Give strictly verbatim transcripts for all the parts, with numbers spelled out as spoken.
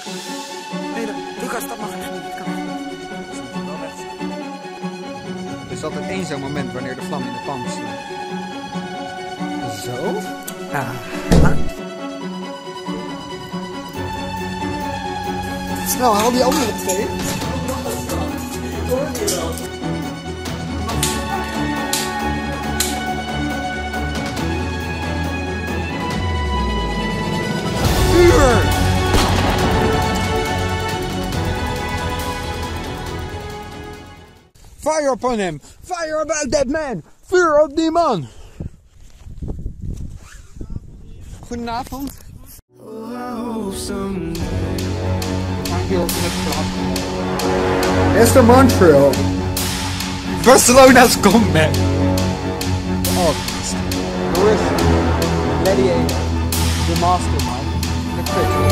Nee, Lucas, dat mag echt niet. Dat kan echt niet. Er is altijd één zo'n moment wanneer de vlam in de pan slaat. Zo? Ah. Snel, haal die andere twee. Vuur! Fire upon him! Fire about that man! Vuur op die man! Goedenavond. Is de Montreal. Barcelona's comeback. Oh, Doris, Gladiator, the mastermind, the critic.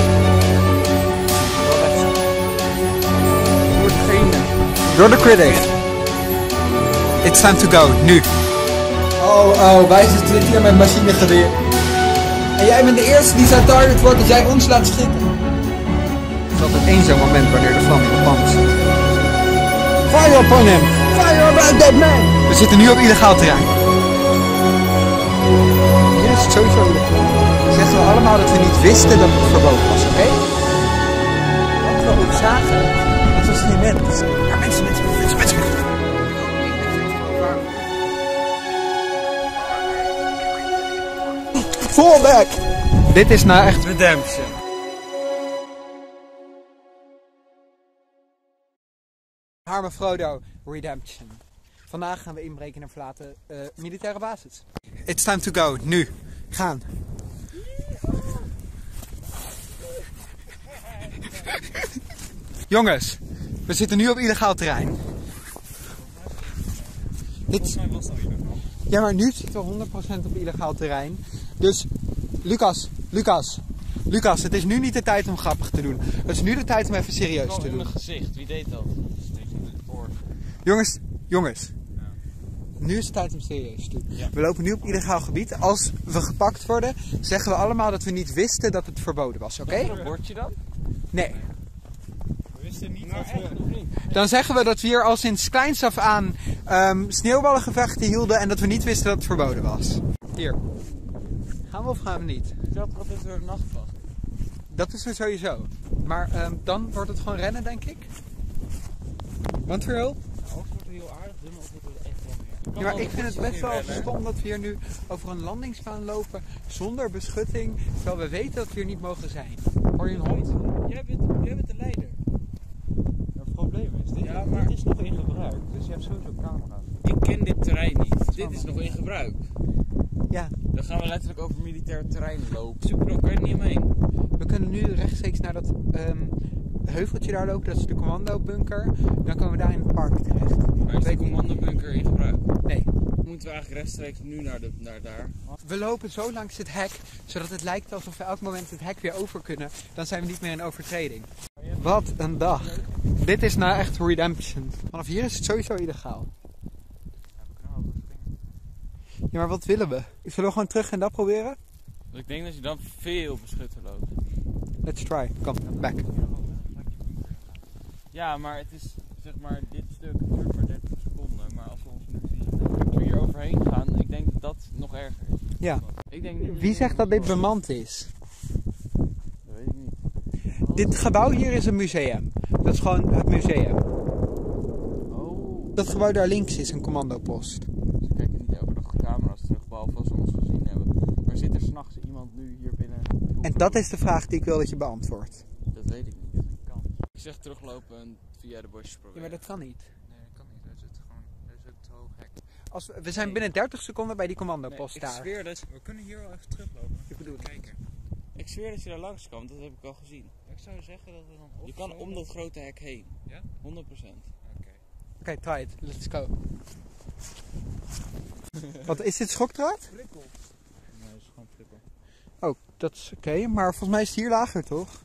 Door degene. door de critic. It's time to go, nu. Oh, oh, wij zitten hier met machinegeweer. En jij bent de eerste die zijn target wordt als jij ons laat schieten. Er is altijd één zo'n moment wanneer de vlam in de pan slaat. Fire upon him! Fire about that man! We zitten nu op illegaal terrein. Hier is het sowieso illegaal. Zeggen we allemaal dat we niet wisten dat het verboden was, oké? Okay? Wat we ook zagen, dat was geen mens. Ja, mensen, mensen, mensen, mensen. Fallback! Dit is nou echt Redemption. Arme Frodo Redemption. Vandaag gaan we inbreken in een verlaten uh, militaire basis. It's time to go. Nu. Gaan. Jongens, we zitten nu op illegaal terrein. Dit... Ja, maar nu zitten we honderd procent op illegaal terrein. Dus, Lucas, Lucas, Lucas, het is nu niet de tijd om grappig te doen. Het is nu de tijd om even serieus te in doen. mijn gezicht, wie deed dat? Jongens, jongens. Nu is het tijd om serieus te doen. Ja. We lopen nu op illegaal gebied. Als we gepakt worden, zeggen we allemaal dat we niet wisten dat het verboden was, oké? Is er een bordje dan? Nee. We wisten niet nou, wat we... Dan zeggen we dat we hier al sinds kleins af aan um, sneeuwballengevechten hielden en dat we niet wisten dat het verboden was. Hier. Gaan we of gaan we niet? Dat wat is er nacht was. Dat is er sowieso. Maar um, dan wordt het gewoon rennen, denk ik. Want voor heel... Of wordt het heel aardig doen, of wordt het echt wel meer. Ja, maar ik vind het best wel stom dat we hier nu over een landingsbaan lopen zonder beschutting, terwijl we weten dat we hier niet mogen zijn. Hoor je een hond? Jij bent, jij bent de leider. Het probleem is, dit, ja, maar... dit is nog in gebruik, dus je hebt sowieso camera's. Ik ken dit terrein niet. Dit is nog in gebruik. Ja. Dan gaan we letterlijk over militair terrein lopen. Super, kan je er niet omheen. We kunnen nu rechtstreeks naar dat um, heuveltje daar lopen, dat is de commandobunker. Dan komen we daar in het park terecht. Maar is de commandobunker in gebruik? Nee. Moeten we eigenlijk rechtstreeks nu naar, de, naar daar? We lopen zo langs het hek, zodat het lijkt alsof we elk moment het hek weer over kunnen. Dan zijn we niet meer in overtreding. Wat een dag. Dit is nou echt redemption. Vanaf hier is het sowieso illegaal. Ja, maar wat willen we? Zullen we gewoon terug en dat proberen? Ik denk dat je dan veel beschutter loopt. Let's try. Kom, back. Ja, maar het is, zeg maar, dit stuk duurt maar dertig seconden. Maar als we ons nu zien, als we hier overheen gaan, ik denk dat dat nog erger is. Ja. Ik denk niet Wie zegt dat dit bemand is? Dat weet ik niet. Dit gebouw hier is een museum. Dat is gewoon het museum. Oh. Dat gebouw daar links is een commandopost. Ze kijken niet elke dag de camera's terug, behalve als ze ons gezien hebben. Maar zit er s'nachts iemand nu hier binnen? En dat is de vraag die ik wil dat je beantwoordt. Dat weet ik niet. Kan. Ik zeg teruglopen en via de bosjes Ja, proberen. maar dat kan niet. Nee, dat kan niet. Er zit gewoon, er zit te hoog hek. Als we, we zijn binnen dertig seconden bij die commandopost Nee, daar. ik zweer dat... We kunnen hier wel even teruglopen. Ik bedoel kijken. Ik zweer dat je daar langs kan, dat heb ik al gezien. Ik zou zeggen dat we dan... Je kan om dat grote hek heen. Ja? honderd procent. Oké. Oké, okay, try it. Let's go. Wat is dit, schokdraad? Prikkel. Nee, dat is gewoon prikkel. Oh, dat is oké, okay, maar volgens mij is het hier lager, toch?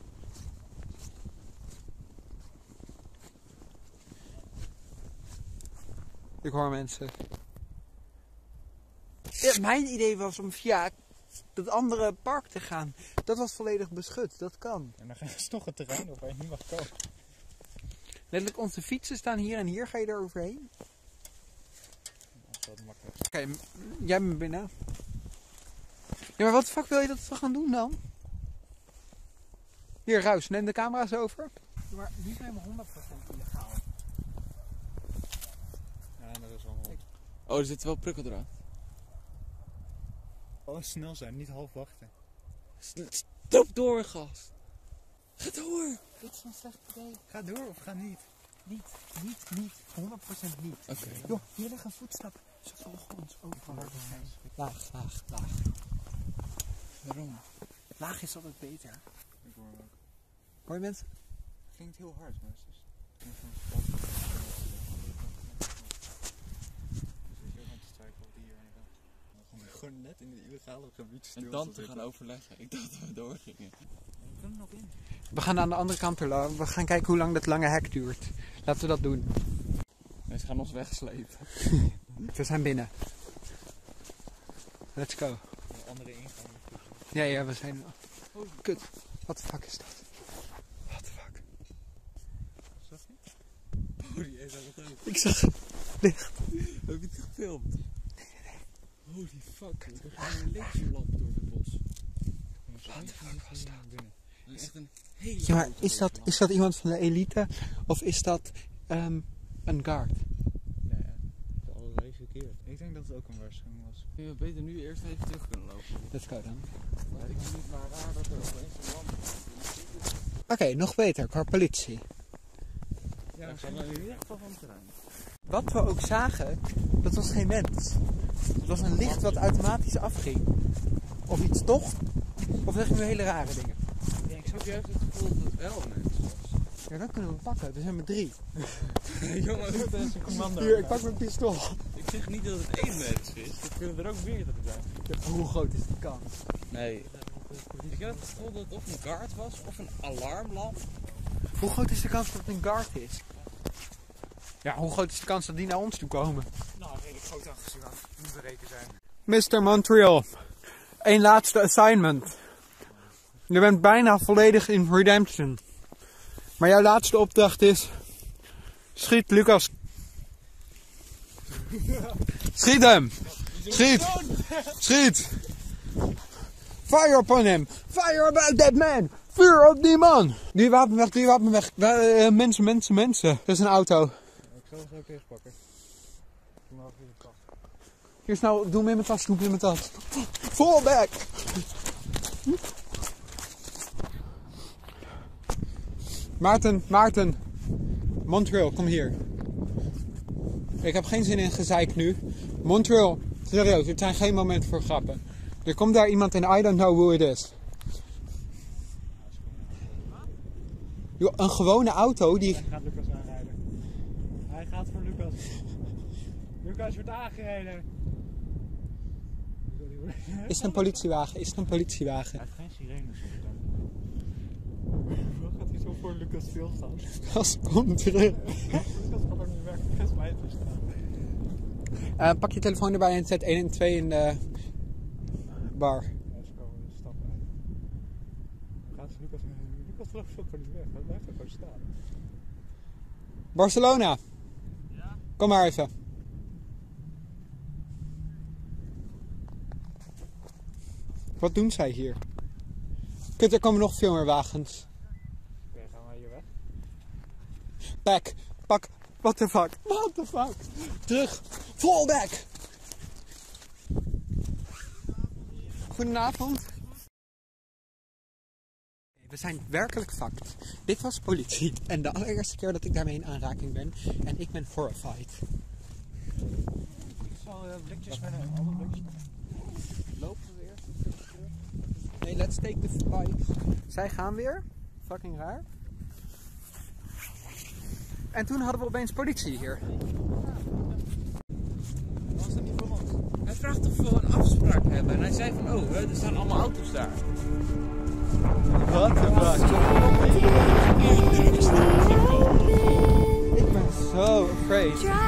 Ik hoor mensen. Ja, mijn idee was om via dat andere park te gaan. Dat was volledig beschut, dat kan. En dan ga je toch een terrein op waar je niet mag komen. Letterlijk, onze fietsen staan hier en hier ga je er overheen. Dat is wat makkelijk. Oké, okay, jij bent binnen. Ja, maar wat de fuck wil je dat we gaan doen dan? Hier, Ruis, neem de camera's over. Maar nu zijn we honderd procent illegaal. Ja, dat is wel honderd. Oh, er zit wel prikkeldraad. Alles snel zijn, niet half wachten. Stop door, gast. Ga door. Dit is een slecht idee. Ga door of ga niet? Niet, niet, niet. honderd procent niet. Oké. Okay. Joh, hier liggen voetstappen. Ze volgen ons overal. Laag, laag, laag. Waarom? Laag is altijd beter. Ik hoor ook. Hoor je mensen? Het klinkt heel hard, maar het is... Gewoon net in het illegale gebied stil. En dan te gaan overleggen. Ik dacht dat we doorgingen. We kunnen nog in. We gaan aan de andere kant erlangs. We gaan kijken hoe lang dat lange hek duurt. Laten we dat doen. Nee, ze gaan ons wegslepen. We zijn binnen. Let's go. Een andere ingang. Ja, ja, we zijn... Oh, kut. Wat de fuck is dat? Wat de fuck? Zag je? Oh, die is aan het Ik zag het licht. Heb je het gefilmd? Nee, nee, nee. Holy fuck. Er gaat een laserlamp door het bos. Wat de fuck was dat? Dat is echt een hele Ja, maar is dat, is dat iemand van de elite? Of is dat um, een guard? Nee, het is allerlei verkeerd. Ik denk dat het ook een waarschuwing was. We beter nu eerst even terug kunnen lopen. Let's go dan. Maar ik vind het maar raar dat er opeens een lamp is. Oké, okay, nog beter, qua politie. Ja, we gaan in ieder geval van het terrein. Wat we ook zagen, dat was geen mens. Het was een licht wat automatisch afging. Of iets toch? Of zeg je nu hele rare dingen? Ja, ik heb juist het gevoel dat het wel een mens was. Ja, dat kunnen we pakken. Er zijn maar drie. Jongen, dat is een commando. Hier, ik pak mijn pistool. ik zeg niet dat het één mens is. Er kunnen er ook meerdere zijn. Ja, hoe groot is de kans? Nee. Ik heb het gevoel dat het of een guard was of een alarmlamp. Hoe groot is de kans dat het een guard is? Ja, hoe groot is de kans dat die naar ons toe komen? Nou, redelijk groot aangezien aan het berekenen zijn. mister Montreal, één laatste assignment. Je bent bijna volledig in Redemption. Maar jouw laatste opdracht is... Schiet Lucas. Schiet hem! Schiet! Schiet! Fire upon him! Fire about that man! Vuur op die man! Die wapen weg, die wapen weg. Uh, mensen, mensen, mensen. Dat is een auto. Ik zal het ook even pakken. Doe maar even in de kast. Hier snel, doe hem in mijn tas, doe hem in mijn tas. Fall back! Maarten, Maarten. Montreal, kom hier. Ik heb geen zin in gezeik nu. Montreal, serieus, het zijn geen momenten voor grappen. Er komt daar iemand en I don't know who it is. Yo, een gewone auto die... Hij gaat Lucas aanrijden. Hij gaat voor Lucas. Lucas wordt aangereden. Is het een politiewagen? Is het een politiewagen? Hij heeft geen sirenes op dan. Hoe gaat hij zo voor Lucas stilstaan? Lucas, kom terug. Lucas gaat ook niet weg. Lucas mij te staan. Uh, pak je telefoon erbij en zet één en twee in de bar. Ja, ze komen de stap uit. Gaat Lucas... Lucas vlucht ook niet weg. Hij blijft er gewoon staan. Barcelona. Ja? Kom maar even. Wat doen zij hier? Kut, er komen nog veel meer wagens. Oké, okay, gaan we hier weg? Back. Pak. What the fuck? What the fuck? Terug. Fall back. Goedenavond. We zijn werkelijk fucked. Dit was politie. En de allereerste keer dat ik daarmee in aanraking ben. En ik ben horrified. Ik zal uh, blikjes met een ander blikje. Lopen we weer? Nee, let's take the flight. Zij gaan weer. Fucking raar. En toen hadden we opeens politie hier. Was dat niet voor ons? Hij vraagt of we een afspraak hebben. En hij zei van, oh, er staan allemaal auto's daar. Wat de fuck? Ik ben zo afraid.